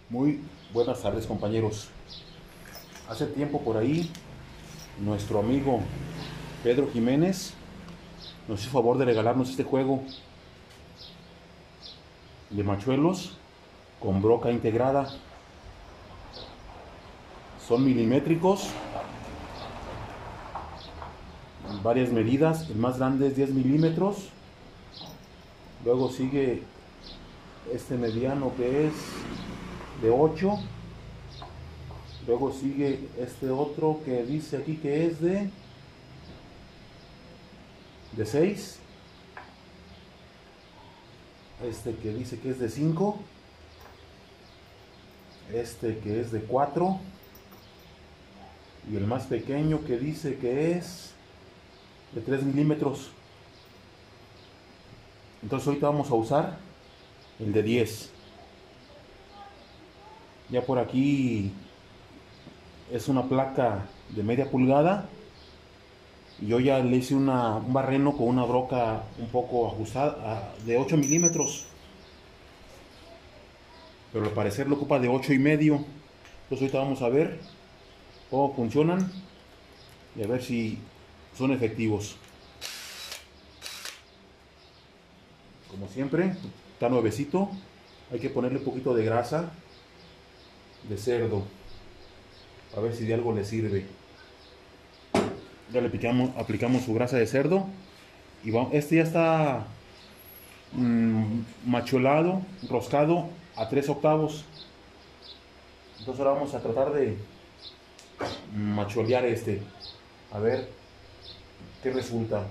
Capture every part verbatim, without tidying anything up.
Muy buenas tardes, compañeros. Hace tiempo por ahí nuestro amigo Pedro Jiménez nos hizo favor de regalarnos este juego de machuelos con broca integrada. Son milimétricos, varias medidas. El más grande es diez milímetros. Luego sigue este mediano que es de ocho. Luego sigue este otro que dice aquí que es de de seis. Este que dice que es de cinco. Este que es de cuatro. Y el más pequeño que dice que es de tres milímetros. Entonces ahorita vamos a usar el de diez. Ya por aquí es una placa de media pulgada. Y yo ya le hice una, un barreno con una broca un poco ajustada de ocho milímetros. Pero al parecer lo ocupa de ocho y medio. Entonces ahorita vamos a ver cómo funcionan y a ver si son efectivos. Como siempre, está nuevecito. Hay que ponerle un poquito de grasa de cerdo, a ver si de algo le sirve. Ya le picamos, aplicamos su grasa de cerdo y vamos, este ya está mmm, macholado, roscado a tres octavos. Entonces ahora vamos a tratar de macholear este, a ver qué resulta.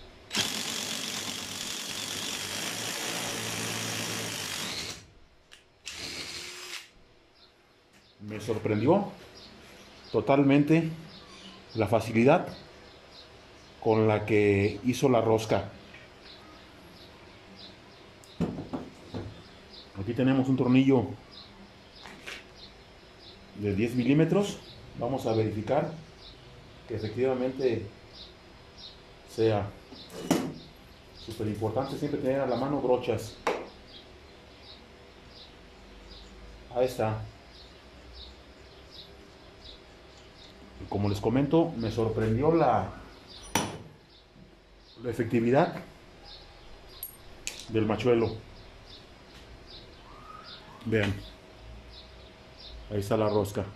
Me sorprendió totalmente la facilidad con la que hizo la rosca. Aquí tenemos un tornillo de diez milímetros. Vamos a verificar que efectivamente sea. Súper importante siempre tener a la mano brochas. Ahí está. Y como les comento, me sorprendió la, la efectividad del machuelo. Vean, ahí está la rosca.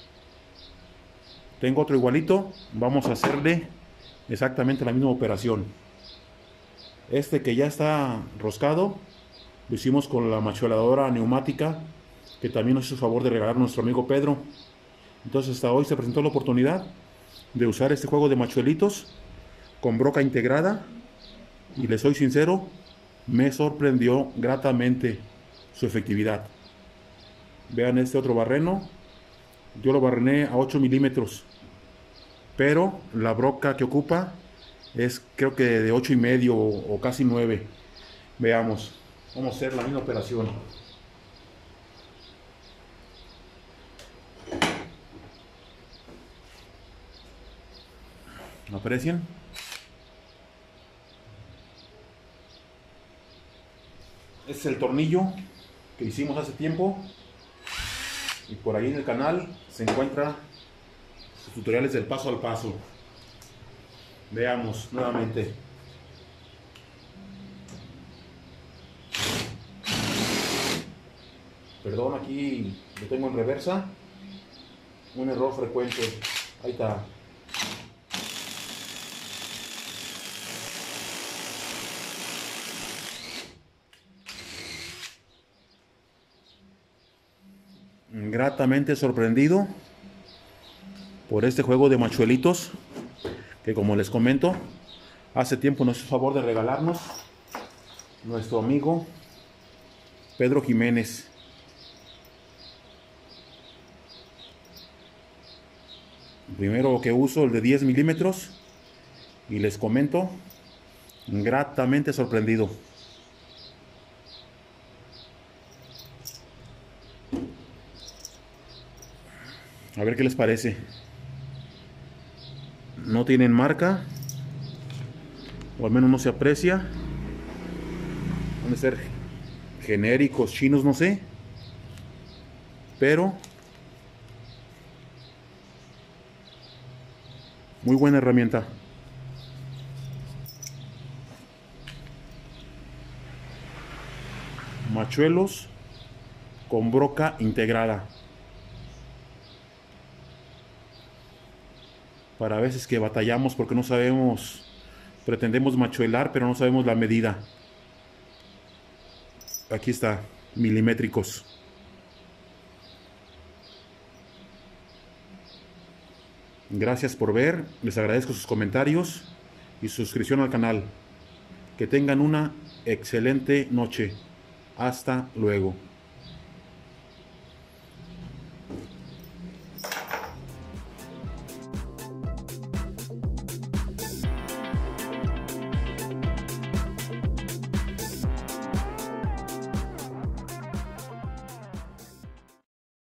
Tengo otro igualito. Vamos a hacerle exactamente la misma operación. Este que ya está roscado lo hicimos con la machueladora neumática que también nos hizo favor de regalar nuestro amigo Pedro. Entonces hasta hoy se presentó la oportunidad de usar este juego de machuelitos con broca integrada y les soy sincero, me sorprendió gratamente su efectividad. Vean este otro barreno, yo lo barrené a ocho milímetros, pero la broca que ocupa es creo que de ocho y medio o, o casi nueve. Veamos, vamos a hacer la misma operación. ¿Aprecian? Este es el tornillo que hicimos hace tiempo y por ahí en el canal se encuentra sus tutoriales del paso al paso. Veamos nuevamente. Perdón, aquí lo tengo en reversa. Un error frecuente. Ahí está. Gratamente sorprendido por este juego de machuelitos que, como les comento, hace tiempo nos hizo favor de regalarnos nuestro amigo Pedro Jiménez. Primero que uso el de diez milímetros y les comento, gratamente sorprendido. A ver qué les parece. No tienen marca, o al menos no se aprecia. Van a ser genéricos chinos, no sé. pero muy buena herramienta. Machuelos con broca integrada. Para veces que batallamos porque no sabemos, pretendemos machuelar, pero no sabemos la medida. Aquí está, milimétricos. Gracias por ver, les agradezco sus comentarios y suscripción al canal. Que tengan una excelente noche. Hasta luego.